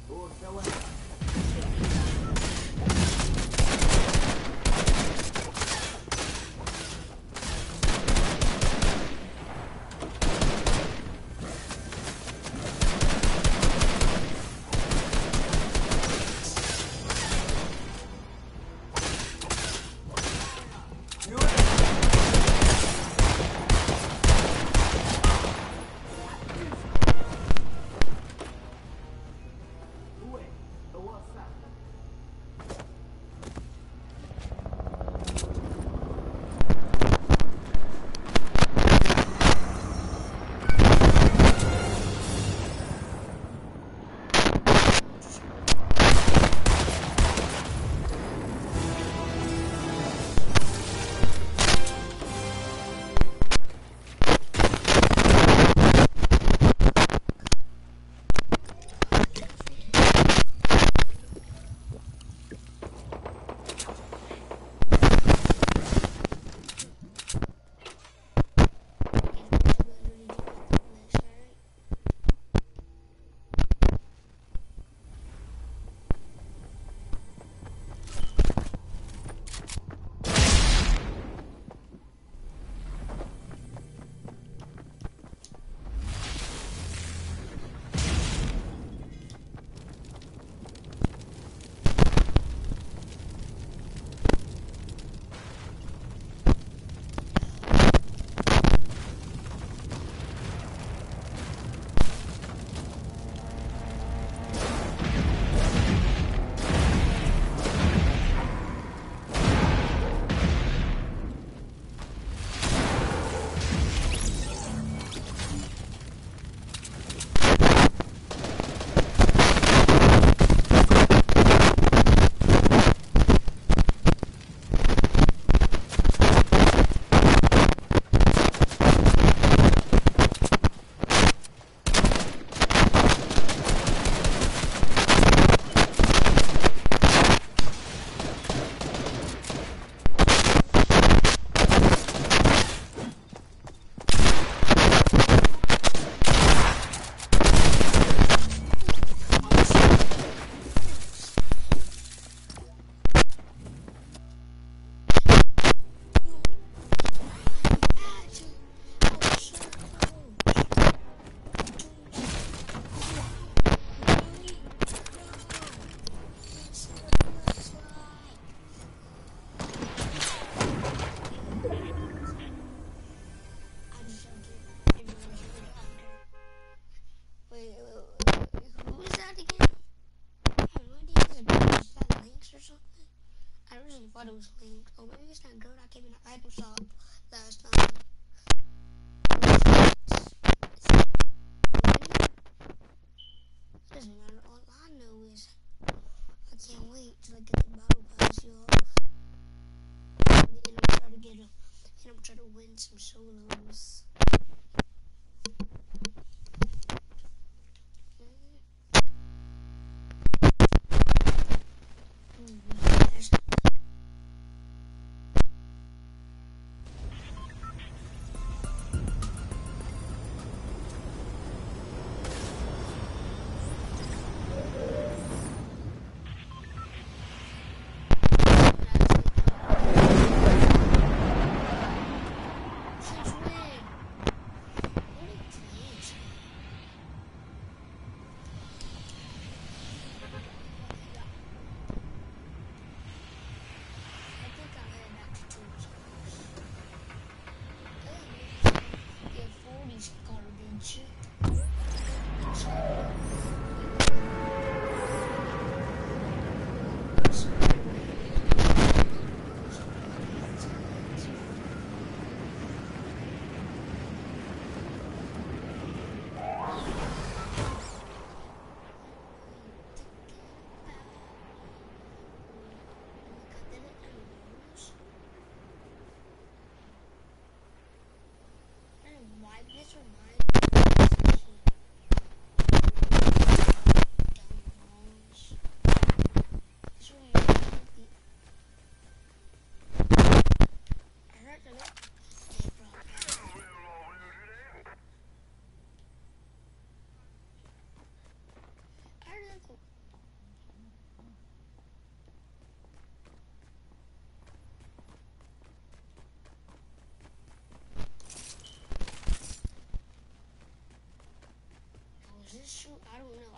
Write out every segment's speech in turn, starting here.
thought it was linked. Oh, maybe it's that girl that came in the item shop last time. It doesn't matter. All I know is I can't wait till I get the battle pass, y'all. And I'm trying to get a, and I'm trying to win some solos.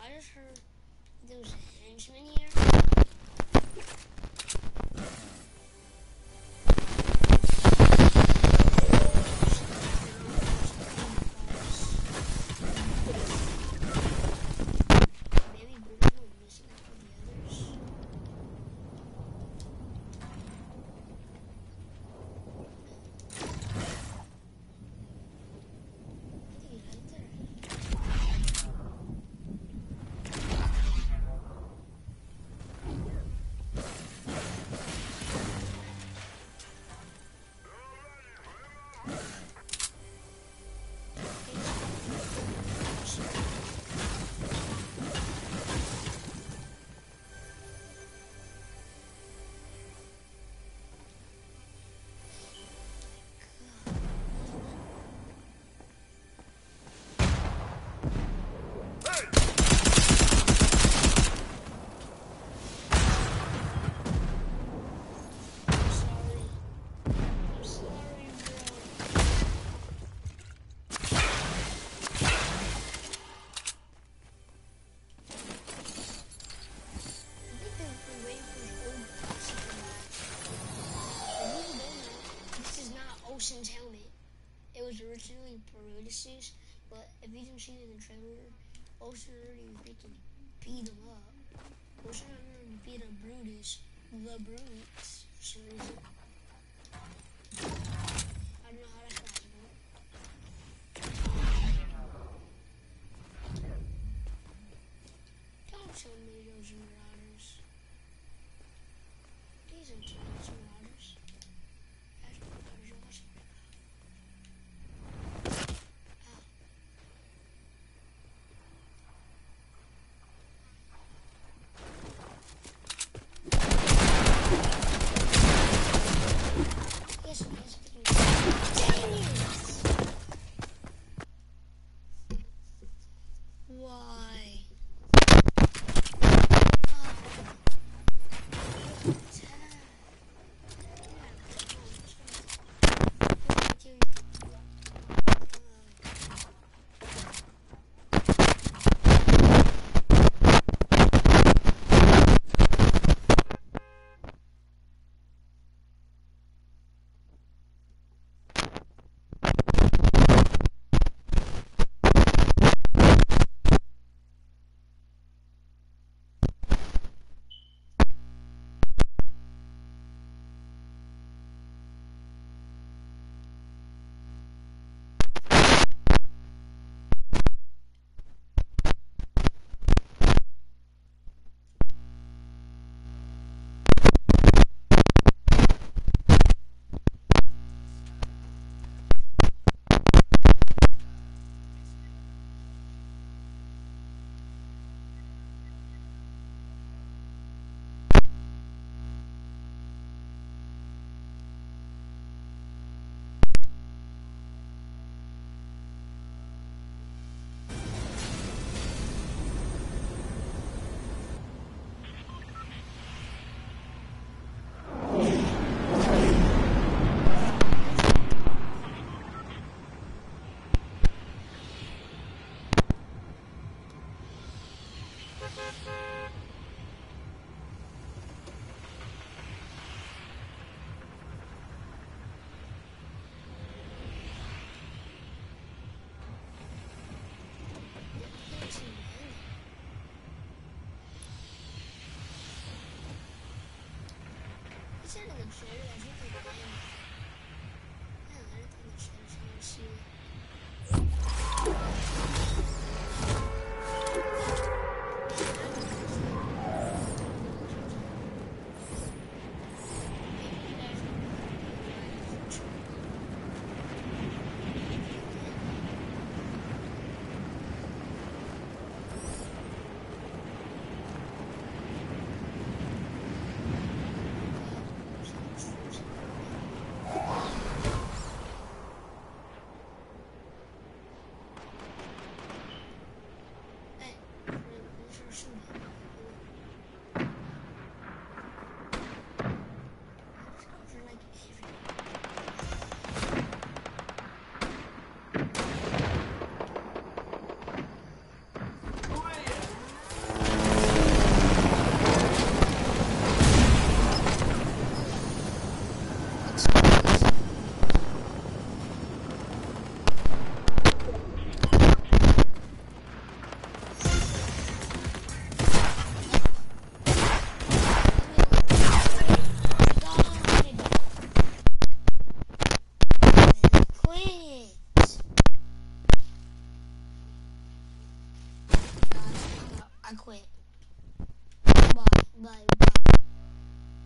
I just heard there was henchmen here. Maybe Bruno was missing out with the others. I think he's right there. I'm sorry, bro. I think they've been waiting for his old boss to come back. For those who don't know, this is not Ocean's helmet. It was originally Brutus's, but if you didn't see it in the trailer, Ocean already freaking beat him up. Ocean already beat up Brutus, the Brutes, for some reason. I don't know how that happened. Don't show me those marauders. These are those marauders. That's marauders you're watching right now. Ow. Yes, yes, dang it! Why? It's in the trailer. I think they're playing. I don't know anything in the trailer, so I want to see it. Bye.